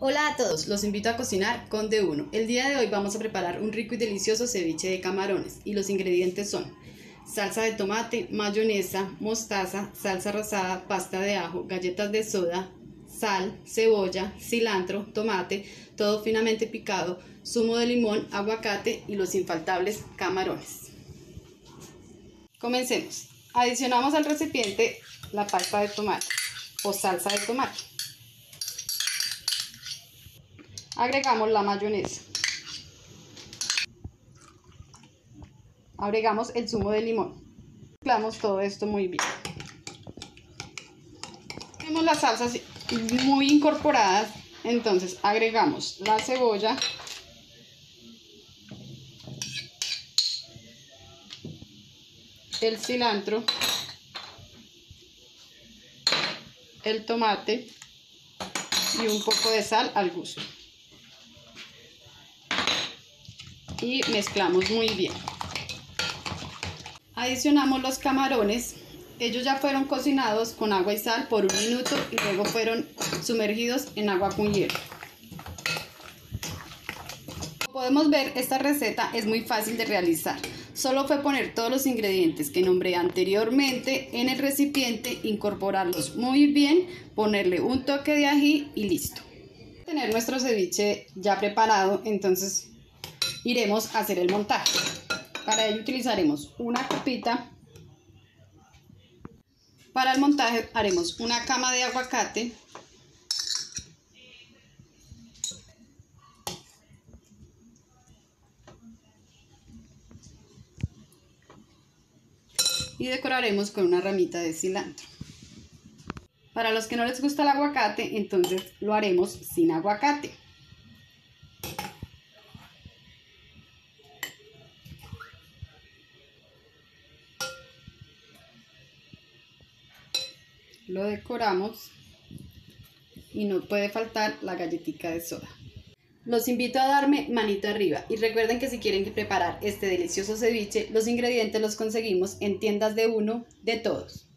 Hola a todos, los invito a cocinar con D1. El día de hoy vamos a preparar un rico y delicioso ceviche de camarones y los ingredientes son salsa de tomate, mayonesa, mostaza, salsa rosada, pasta de ajo, galletas de soda, sal, cebolla, cilantro, tomate, todo finamente picado, zumo de limón, aguacate y los infaltables camarones. Comencemos. Adicionamos al recipiente la pasta de tomate o salsa de tomate. Agregamos la mayonesa. Agregamos el zumo de limón. Mezclamos todo esto muy bien. Tenemos las salsas muy incorporadas, entonces agregamos la cebolla, el cilantro, el tomate y un poco de sal al gusto. Y mezclamos muy bien. Adicionamos los camarones. Ellos ya fueron cocinados con agua y sal por 1 minuto y luego fueron sumergidos en agua con hielo. Como podemos ver, esta receta es muy fácil de realizar. Solo fue poner todos los ingredientes que nombré anteriormente en el recipiente, incorporarlos muy bien, ponerle un toque de ají y listo. Tener nuestro ceviche ya preparado, entonces iremos a hacer el montaje. Para ello utilizaremos una copita. Para el montaje haremos una cama de aguacate, y decoraremos con una ramita de cilantro. Para los que no les gusta el aguacate, entonces lo haremos sin aguacate. Lo decoramos y no puede faltar la galletita de soda. Los invito a darme manito arriba y recuerden que si quieren preparar este delicioso ceviche, los ingredientes los conseguimos en tiendas D1 de todos.